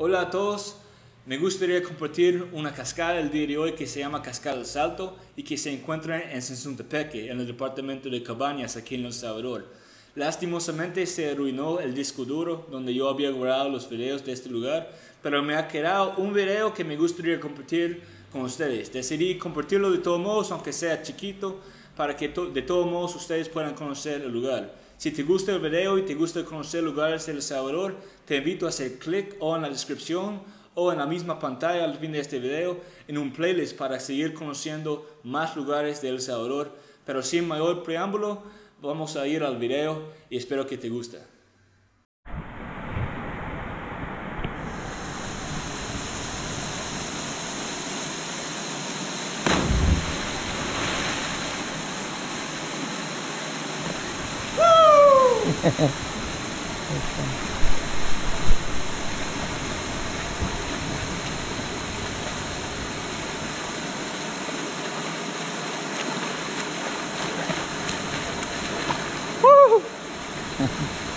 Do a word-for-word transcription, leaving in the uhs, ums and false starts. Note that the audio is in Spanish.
Hola a todos, me gustaría compartir una cascada el día de hoy que se llama Cascada del Salto y que se encuentra en Sensuntepeque, en el departamento de Cabañas, aquí en El Salvador. Lastimosamente se arruinó el disco duro donde yo había grabado los videos de este lugar, pero me ha quedado un video que me gustaría compartir con ustedes. Decidí compartirlo de todos modos, aunque sea chiquito, para que to de todos modos ustedes puedan conocer el lugar. Si te gusta el video y te gusta conocer lugares de El Salvador, te invito a hacer clic o en la descripción o en la misma pantalla al fin de este video en un playlist para seguir conociendo más lugares de El Salvador. Pero sin mayor preámbulo, vamos a ir al video y espero que te guste. Woo!